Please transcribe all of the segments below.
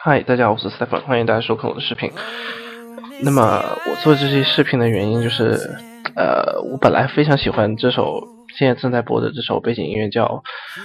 嗨，大家好，我是 Stephen， 欢迎大家收看我的视频。那么我做这些视频的原因就是，我本来非常喜欢这首现在正在播的这首背景音乐叫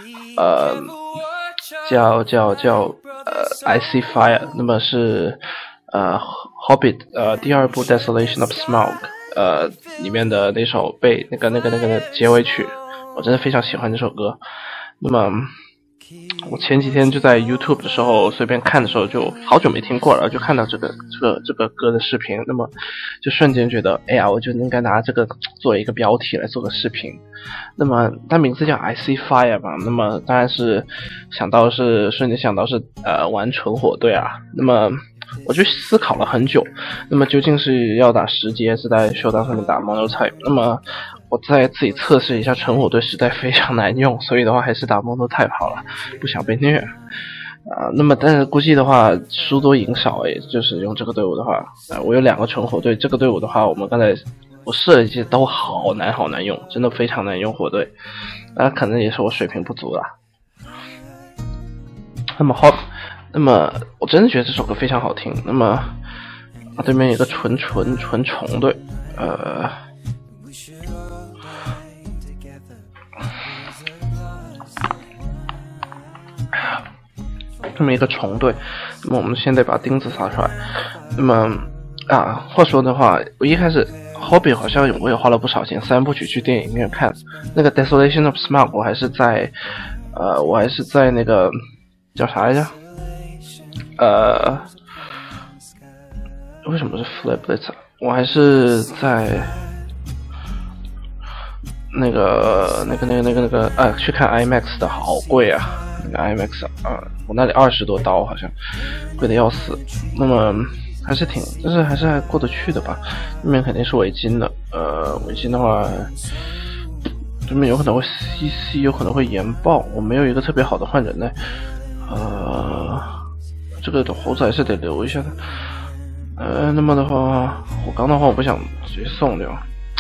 I See Fire， 那么是Hobbit 第二部 Desolation of Smaug 里面的那首那个结尾曲，我真的非常喜欢这首歌。那么我前几天就在 YouTube 的时候随便看的时候，就好久没听过了，就看到这个歌的视频，那么就瞬间觉得，哎呀，我就应该拿这个作为一个标题来做个视频。那么它名字叫 I See Fire 嘛，那么当然是瞬间想到是玩纯火队啊。那么我就思考了很久，那么究竟是要打10阶，是在秀档上面打 Monotype， 那么我再自己测试一下，纯火队实在非常难用，所以的话还是打 Monotype 好了，不想被虐那么但是估计的话输多赢少，也就是用这个队伍的话我有2个纯火队，这个队伍的话我试了一些都好难用，真的非常难用火队，可能也是我水平不足啦。那么我真的觉得这首歌非常好听。那么对面有一个纯虫队，这么一个虫队，那么我们现在把钉子撒出来。那么话说的话，我一开始 Hobbit 好像我也花了不少钱，3部曲去电影院看那个 Desolation of Smaug， 我还是在那个叫啥来着？为什么是 Flipblitz？ 我还是在那个去看 IMAX 的，好贵啊！那个 IMAX 我那里20多刀，好像贵的要死。那么还是还过得去的吧。那边肯定是伪金的，伪金的话，这边有可能会 CC， 有可能会延爆。我没有一个特别好的换人呢，这个的猴子还是得留一下的。那么的话，火钢的话我不想直接送掉，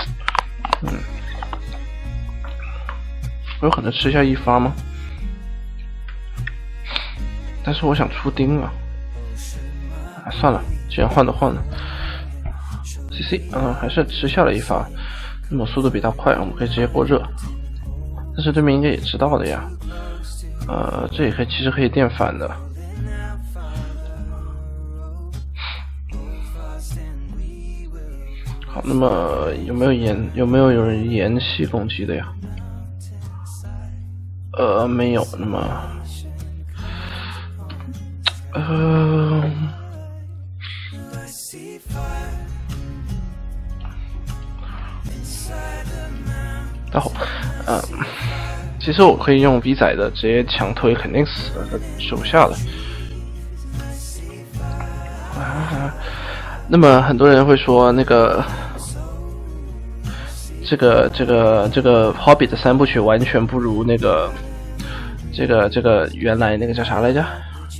我有可能吃下一发吗？但是我想出钉啊，算了，既然换了 CC， 还是吃下了一发，那么速度比他快，我们可以直接过热。但是对面应该也知道的呀，这也其实可以电反的。好，那么有没有人延期攻击的呀？没有。那么其实我可以用 V 仔的直接强推，肯定死了，手下的。那么很多人会说那个这个 Hobbit 的3部曲完全不如那个这个原来那个叫啥来着？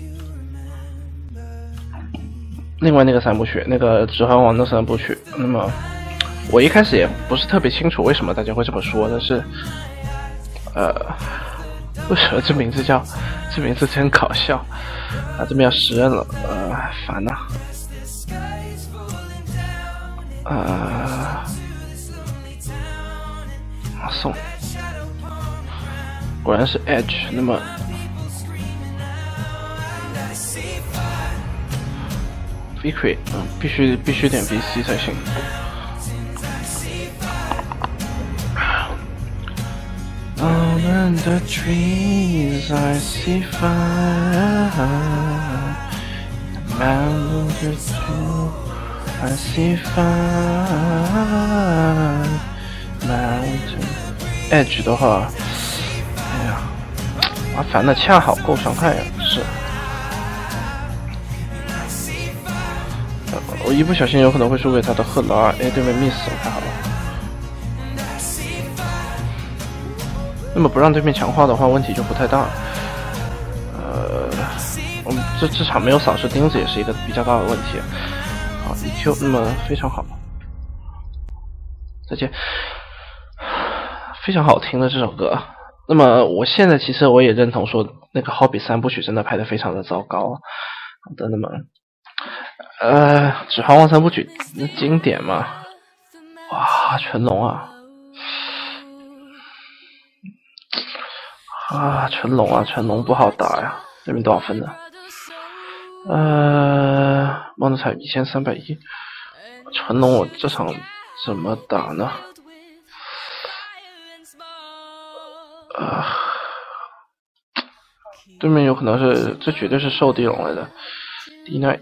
另外那个3部曲，那个指环王的3部曲。那么我一开始也不是特别清楚为什么大家会这么说，但是为什么这名字真搞笑这边要10人了，烦呐。送，果然是 Edge。那么Victory，必须点 VC 才行。On the trees I see fire, mountains too I see fire, mountain Edge 的话，哎呀，麻烦的恰好够伤害是。我一不小心有可能会输给他的赫拉，对面 miss 了，太好了。那么不让对面强化的话，问题就不太大。我们这场没有扫射钉子也是一个比较大的问题。好 EQ， 那么非常好。再见。非常好听的这首歌。那么我现在其实我也认同说，那个 Hobbit 3部曲真的拍得非常的糟糕。 好的，那么指环王三部曲经典嘛，哇，全龙啊，全龙不好打呀，这边多少分呢？梦的彩1310，全龙我这场怎么打呢？对面有可能是，这绝对是兽地龙来的，D9。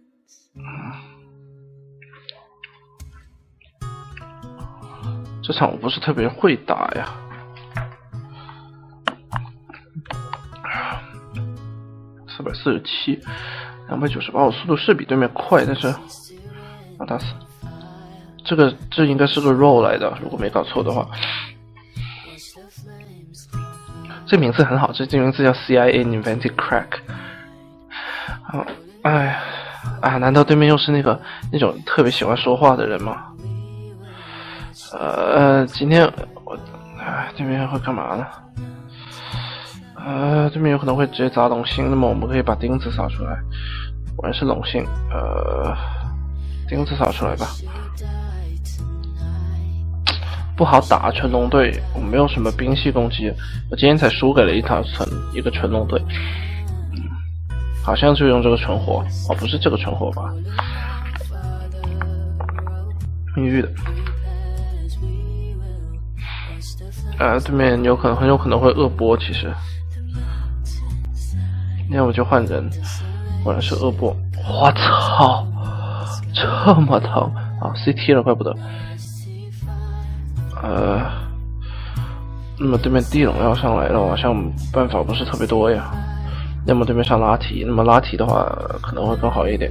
这场我不是特别会打呀。447，298，我速度是比对面快，但是打死。这应该是个 roll 来的，如果没搞错的话。这名字很好，这名字叫 CIA Invented Crack。难道对面又是那种特别喜欢说话的人吗？今天对面会干嘛呢？对面有可能会直接砸龙星，那么我们可以把钉子扫出来。果然是龙星，钉子扫出来吧。不好打纯龙队，我没有什么兵系攻击，我今天才输给了一个纯龙队，好像就用这个纯火，不是这个纯火吧？命运的，对面很有可能会恶波，其实，要不就换人，果然是恶波，我操，这么疼啊 ！CT 了，怪不得。那么对面地龙要上来了，好像办法不是特别多呀。要么对面上拉提，那么拉提的话可能会更好一点。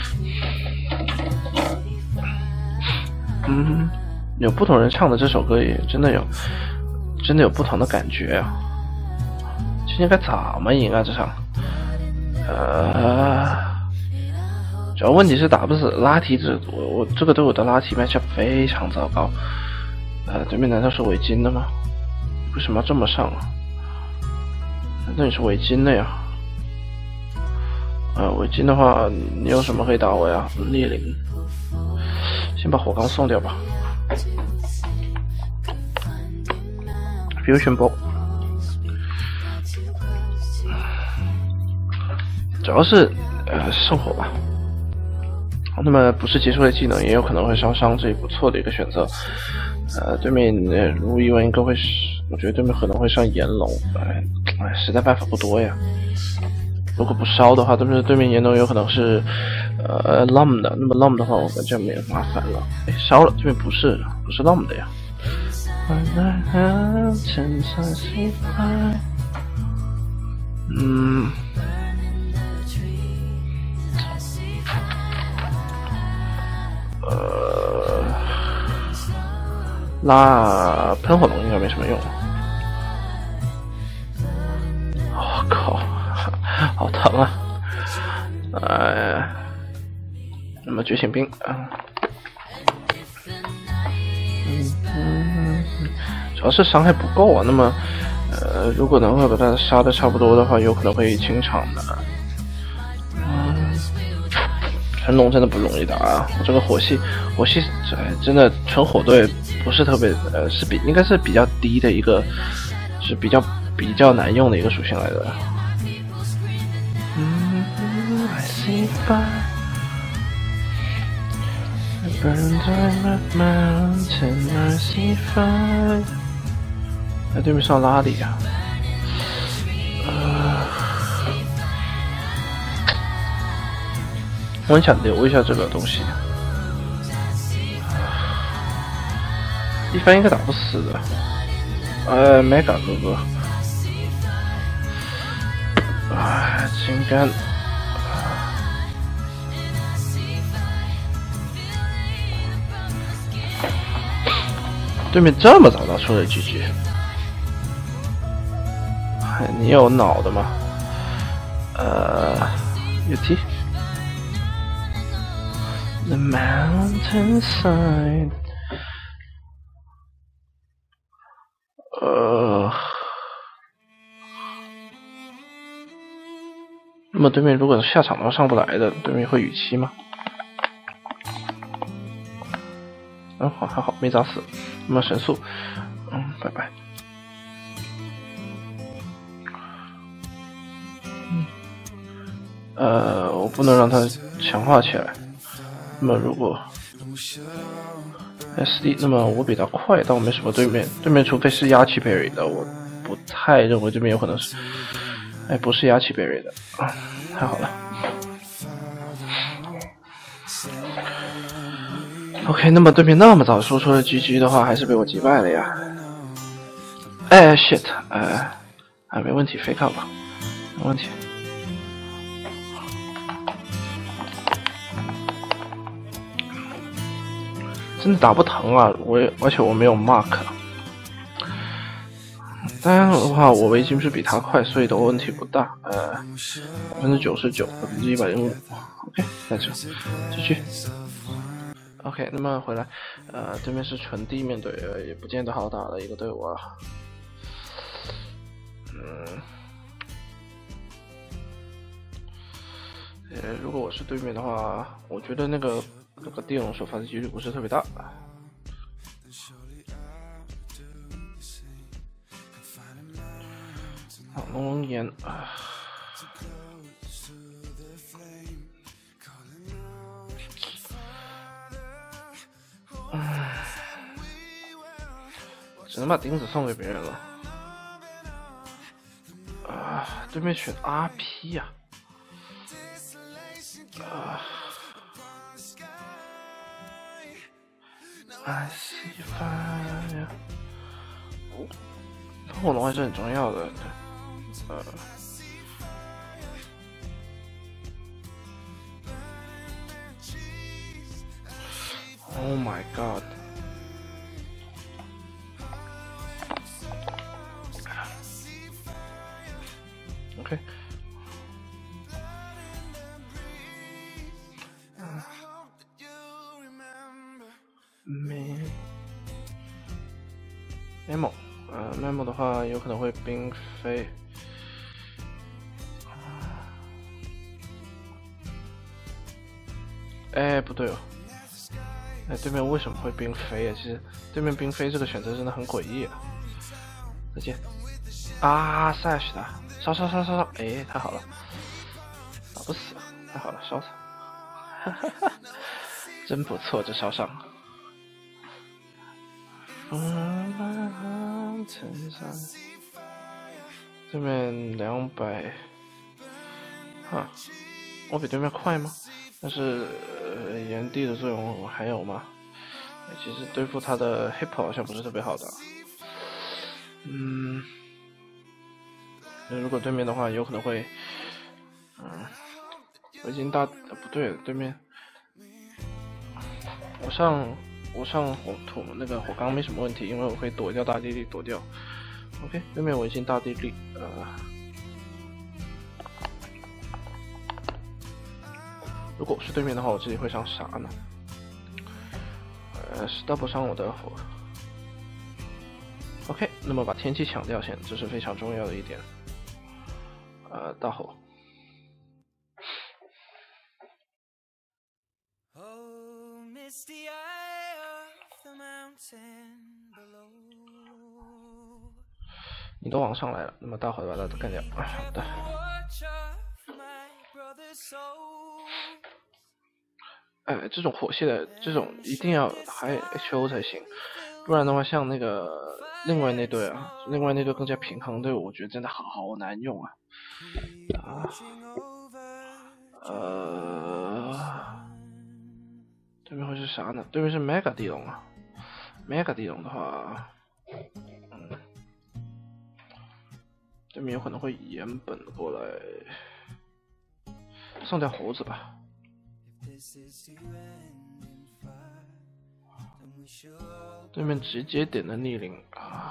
有不同人唱的这首歌也真的有不同的感觉啊。今天该怎么赢啊这场？主要问题是打不死拉提，我这个队伍的拉提 matchup 非常糟糕。对面难道是围巾的吗？为什么要这么上啊？难道你是围巾的呀？围巾的话，你有什么可以打我呀？猎灵，先把火刚送掉吧。Fusion Ball， 主要是圣火吧。好，那么不是结束的技能，也有可能会烧伤，这也不错的一个选择。对面如无意外应该会是，我觉得对面可能会上炎龙，实在办法不多呀。如果不烧的话，对面炎龙有可能是LOM 的，那么 LOM 的话我们就没有麻烦了。烧了，对面不是 LOM 的呀。拉喷火龙应该没什么用。我靠，好疼啊！那么觉醒兵主要是伤害不够啊。那么如果能够把它杀的差不多的话，有可能会清场的。纯龙真的不容易打啊！我这个火系真的纯火队不是特别应该是比较低的一个，是比较难用的一个属性来的。对面上拉里啊！我很想留一下这个东西，一番应该打不死的。Mega 哥哥，金杆，对面这么早打出了 GG， 你有脑的吗？UT。The mountainside， 那么对面如果下场的话上不来的，对面会雨期吗？好，还好没砸死。那么神速，拜拜。我不能让它强化起来。那么如果 SD， 那么我比他快，但我没什么对面除非是压气 berry 的，我不太认为对面有可能是，不是压气 berry 的，太好了。OK， 那么对面那么早说出了 GG 的话，还是被我击败了呀。shit， 没问题 ，fake out 吧，没问题。真的打不疼啊！而且我没有 mark。当然的话，我围巾是比他快，所以的问题不大。99%，105%。OK， 在这，继续。OK， 那么回来，对面是纯地面队，也不见得好打的一个队伍啊。如果我是对面的话，我觉得那个地龙首发的几率不是特别大。好，龙岩啊。只能把钉子送给别人了。对面选 RP 呀。西番呀。火龙还是很重要的。Oh my god！ OK。Memo 的话有可能会冰飞。不对哦。对面为什么会冰飞啊？其实对面冰飞这个选择真的很诡异啊。再见。Sash 的，烧！太好了，打不死，太好了，烧死，真不错，这烧伤。对面200，我比对面快吗？但是炎帝的作用还有吗？其实对付他的 hip 好像不是特别好的。如果对面的话，有可能会，我已经不对了，对面，我上火土那个火缸没什么问题，因为我可以躲掉大地利，躲掉。OK， 对面我已经大地利，如果我是对面的话，我自己会上啥呢？是 double 上我的火。OK， 那么把天气抢掉先，这是非常重要的一点。大吼。你都往上来了，那么大吼把它干掉。好的。这种火系的这种一定要还 HO 才行，不然的话像那个另外那队更加平衡队伍，我觉得真的好难用啊。对面会是啥呢？对面是 Mega 地龙啊。Mega 地龙的话，对面有可能会岩本过来，送掉猴子吧。对面直接点了逆鳞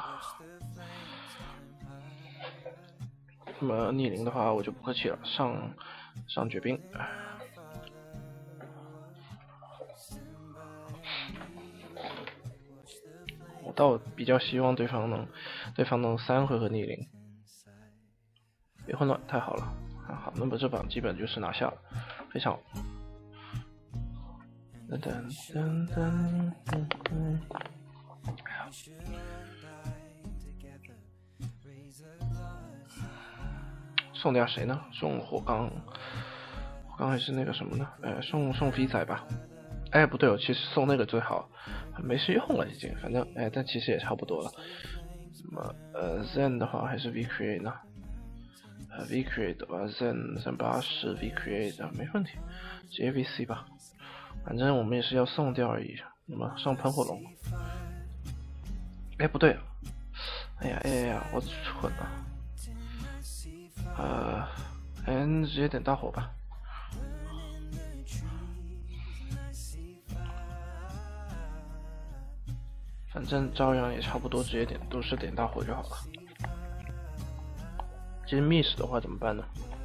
那么逆鳞的话我就不客气了，上绝冰。我倒比较希望对方能3回合逆鳞。别混乱，太好了。 好，那么这把基本就是拿下了，非常。噔噔噔噔噔噔。送点谁呢？送火刚，火刚还是那个什么呢？送 V 仔吧。哎，不对，我其实送那个最好，没事用了已经，反正但其实也差不多了。那么Zen 的话还是 V Create 呢？V Create 的话 Zen 80 V Create 没问题，直接 VC 吧。反正我们也是要送掉而已。那么上喷火龙。哎，不对，哎呀，我蠢了。直接点大火吧。反正照样也差不多，直接都是点大火就好了。其实 miss 的话怎么办呢？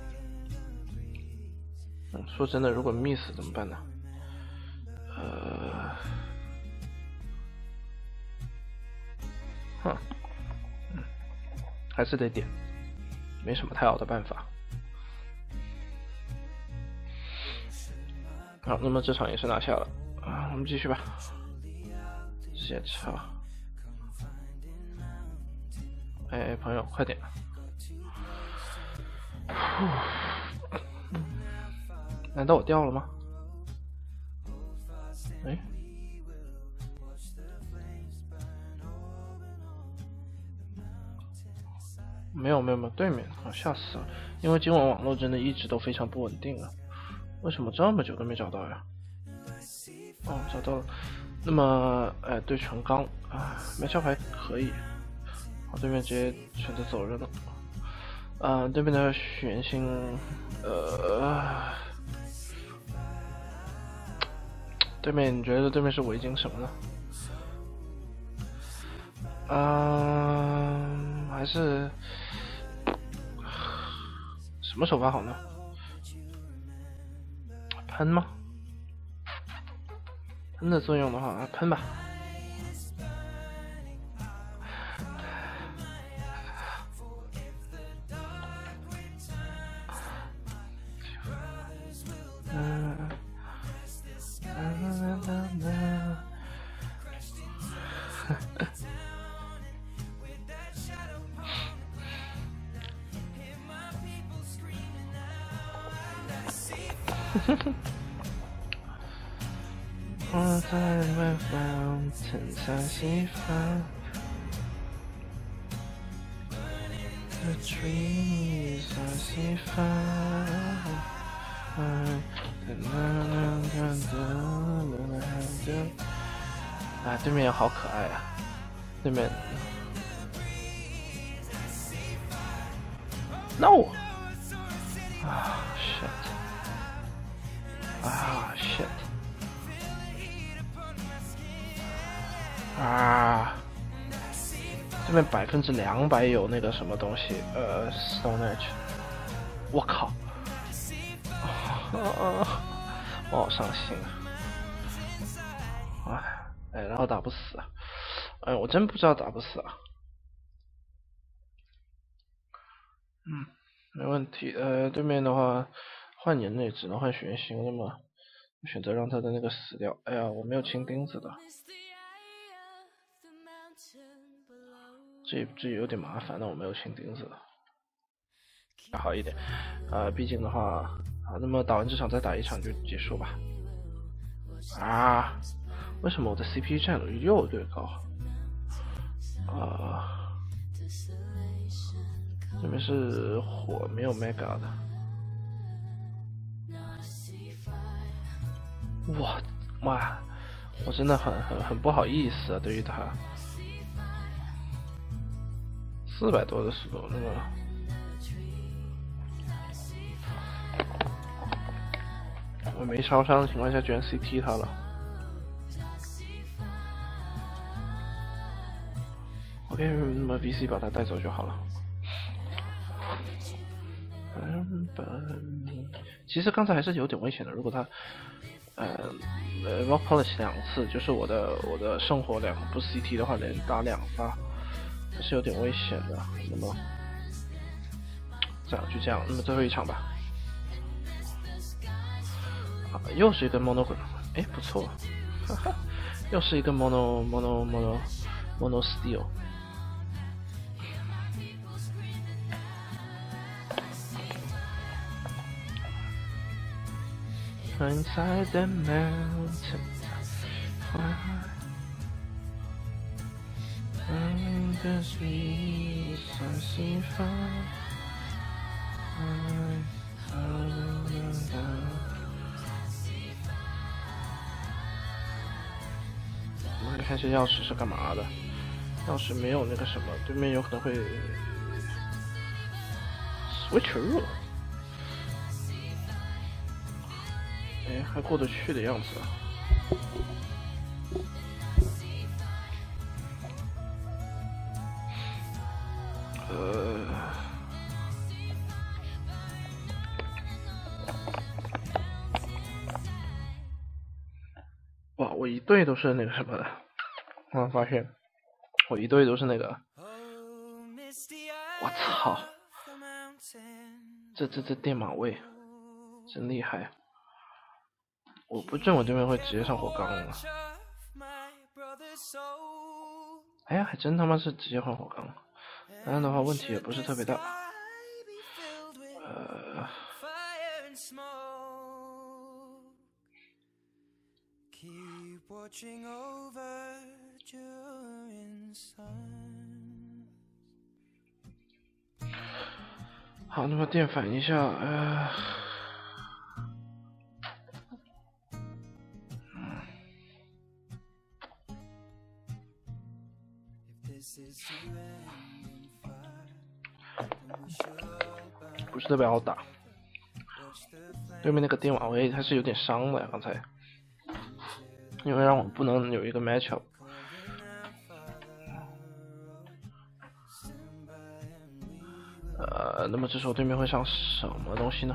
说真的，如果 miss 怎么办呢？还是得点，没什么太好的办法。好，那么这场也是拿下了我们继续吧。接操！哎，朋友，快点！难道我掉了吗？哎，没有，对面吓死了！因为今晚网络真的一直都非常不稳定啊，为什么这么久都没找到呀？找到了。那么，对纯刚没招牌可以。好，对面直接选择走人了。对面的玄星，对面你觉得对面是围巾什么呢？还是什么手法好呢？喷吗？喷的作用的话，喷吧。我在外方沉下西方 The trees are 西方对面好可爱啊，对面 No shit 这边200%有那个什么东西Stone Edge， 我靠，我好伤心啊！然后打不死，我真不知道打不死啊。没问题。对面的话换人也只能换玄星了嘛，选择让他的那个死掉。哎呀，我没有清钉子的。这有点麻烦，那我没有清钉子好一点。毕竟的话，那么打完这场再打一场就结束吧。为什么我的 CPU 占有率又略高？这边是火，没有 Mega 的。哇，我真的很不好意思啊，对于他。400多的速度，那么我没烧伤的情况下居然 CT 他了。OK， 那么 VC 把他带走就好了。其实刚才还是有点危险的，如果他Rock Polish 2次，就是我的圣火2不 CT 的话，连打2发。还是有点危险的，那么这样就这样，那么最后一场吧。 啊，又是一个 mono， 哎，不错，哈哈，又是一个 mono steel。Inside the mountain, the sweet sunset fire. 我来看这钥匙是干嘛的？钥匙没有那个什么，对面有可能会 switch rule。哎，还过得去的样子啊。哇，我一队都是那个什么的，我发现我一队都是那个，我操，这电马位真厉害。我不认为对面会直接上火钢了。哎呀，还真他妈是直接换火钢，那样的话问题也不是特别大。好，那么电反一下，不是特别好打。对面那个电马位还是有点伤的呀，刚才，因为让我不能有一个 matchup。那么这时候对面会上什么东西呢？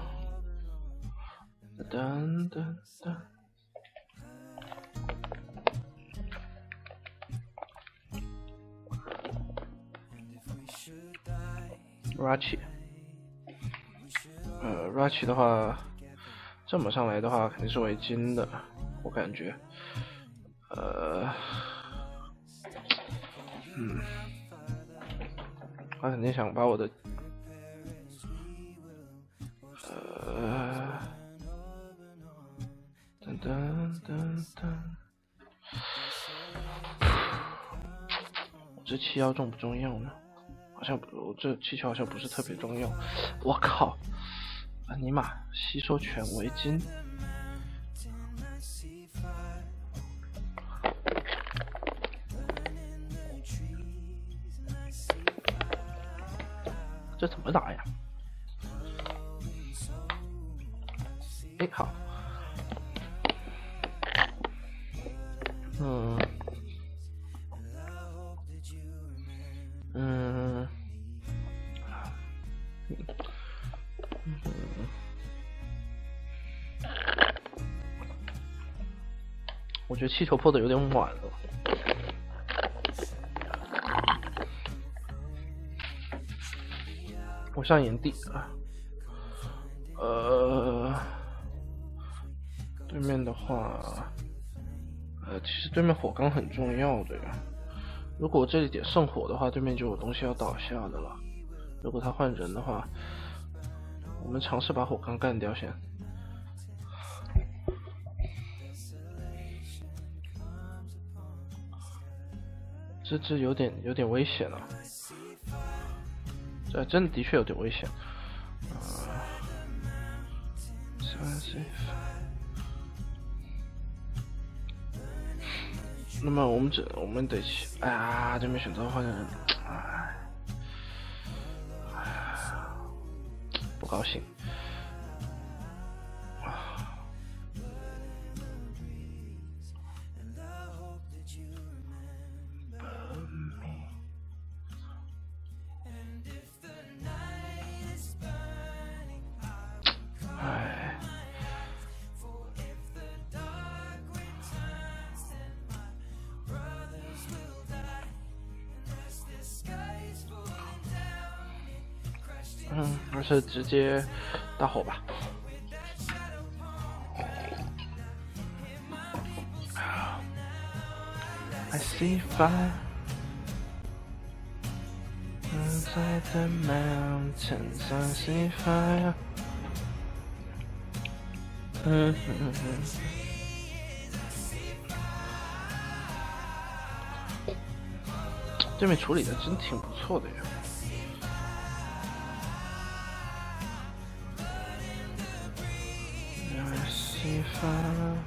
噔噔噔。Rachi 的话，这么上来的话肯定是围巾的，我感觉。他肯定想把我的噔噔噔噔，我这气腰重不重要呢？好像不，我这气球好像不是特别重要。我靠！啊尼玛，吸收全围巾。这怎么打呀？哎，好。我觉得气球破的有点晚了。我上眼底了。对面的话，其实对面火钢很重要的呀。如果我这里点圣火的话，对面就有东西要倒下的了。如果他换人的话，我们尝试把火钢干掉先。这有点危险了，这真的确有点危险。那么我们得去，哎呀，这边选择换人，不高兴。还是直接大吼吧。 I see fire inside the mountains. I see fire. 对面处理的真挺不错的呀。I see fire.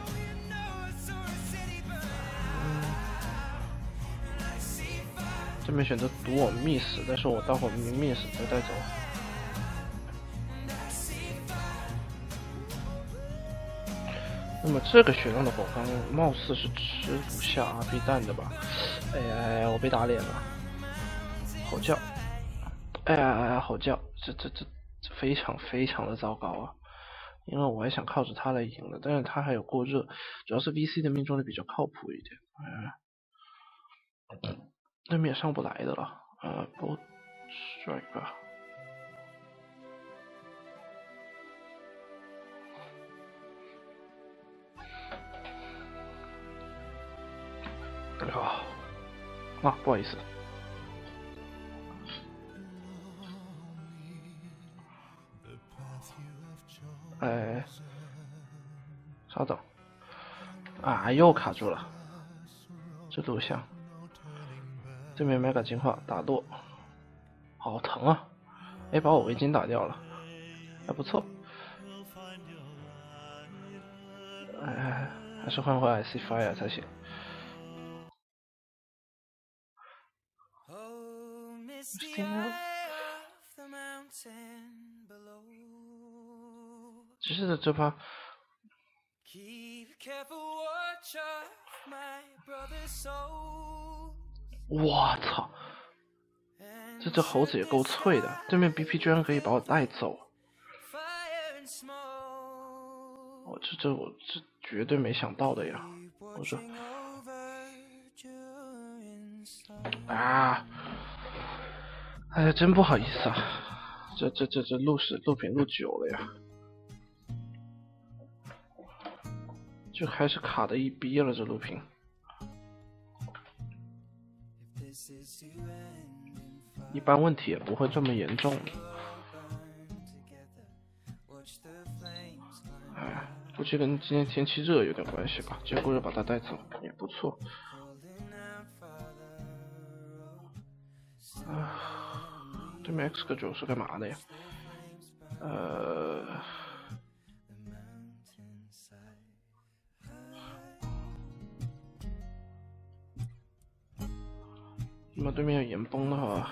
对面选择赌我 miss， 但是我待会儿miss 再带走。那么这个血量的宝方貌似是吃不下 RP 弹的吧？哎，我被打脸了！吼叫！哎，吼叫！这非常的糟糕啊！因为我还想靠着他来赢的，但是他还有过热，主要是 VC 的命中率比较靠谱一点。对面上不来的了。不 strike 吧。不好意思。稍等。又卡住了。这录像。对面 mega 进化打落，好疼啊！把我围巾打掉了，还不错。还是换回 I see fire 才行。只是这把，我操！这猴子也够脆的，对面 BP 居然可以把我带走。我这绝对没想到的呀！我说真不好意思啊，这录屏录久了呀，就开始卡的一逼了，这录屏。一般问题也不会这么严重的。估计跟今天天气热有点关系吧，结果就把他带走，也不错。对面 X 个9是干嘛的呀？那么对面有岩崩的话，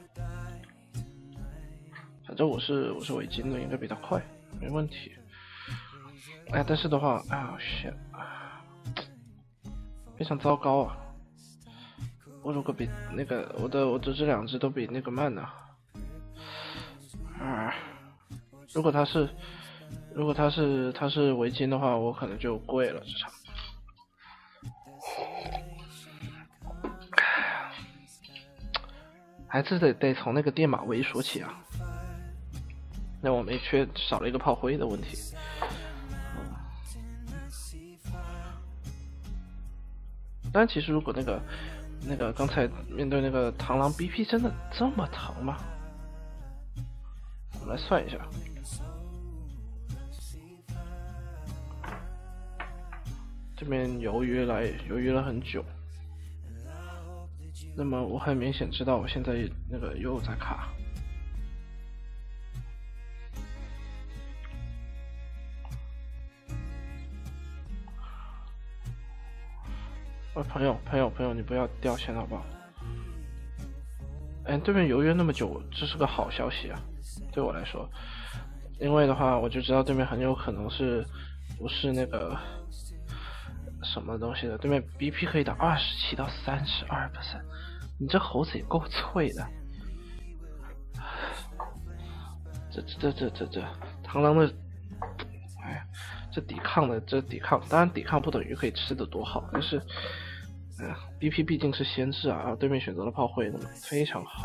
反正我是围巾的，应该比他快，没问题。但是的话shit，非常糟糕啊！我如果比那个我的这两只都比那个慢呢。如果他是围巾的话，我可能就跪了这场。还是得从那个电马威说起啊。那我们却少了一个炮灰的问题。但其实如果那个刚才面对那个螳螂 BP 真的这么疼吗？我们来算一下。这边犹豫了很久，那么我很明显知道我现在那个又在卡。朋友，你不要掉线好不好？对面犹豫那么久，这是个好消息啊，对我来说，因为的话我就知道对面很有可能不是那个什么东西的，对面 BP 可以打27到32%，你这猴子也够脆的。这螳螂的，这抵抗，当然抵抗不等于可以吃的多好，但是BP 毕竟是先知啊，对面选择了炮灰，那么非常好。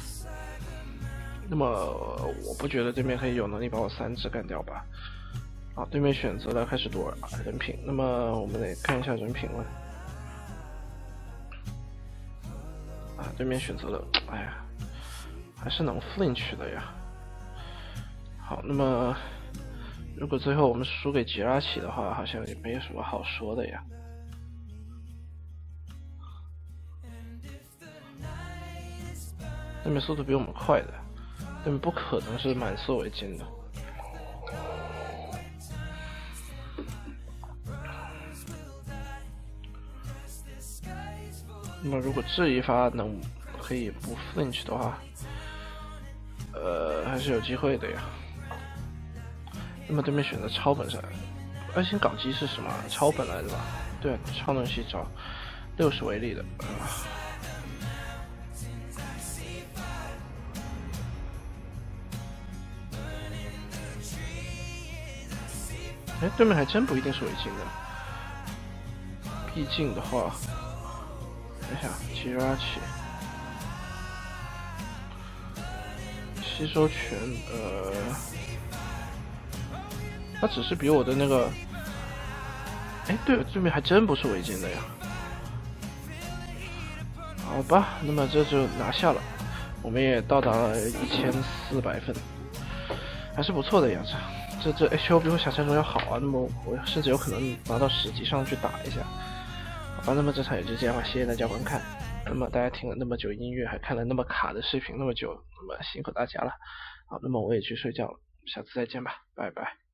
那么我不觉得对面可以有能力把我3只干掉吧？ 好，对面选择了开始躲人品，那么我们得看一下人品了。对面选择了，哎呀，还是能 flinch 的呀。好，那么如果最后我们输给吉拉奇的话，好像也没有什么好说的呀。对面速度比我们快的，对面不可能是满速为进的。那么如果这一发可以不 flinch 的话，还是有机会的呀。那么对面选择超本上，爱心搞基是什么？超本来的吧？对，超能系招，60为例的。对面还真不一定是违禁的。毕竟的话，等一下，吉拉奇吸收权，他只是比我的那个，对了，对面还真不是违禁的呀。好吧，那么这就拿下了，我们也到达了1400分，还是不错的样子。这 HO 比我想象中要好啊，那么我甚至有可能拿到10级上去打一下。好吧，那么这场也就这样吧，谢谢大家观看。那么大家听了那么久音乐，还看了那么卡的视频那么久，那么辛苦大家了。好，那么我也去睡觉了，下次再见吧，拜拜。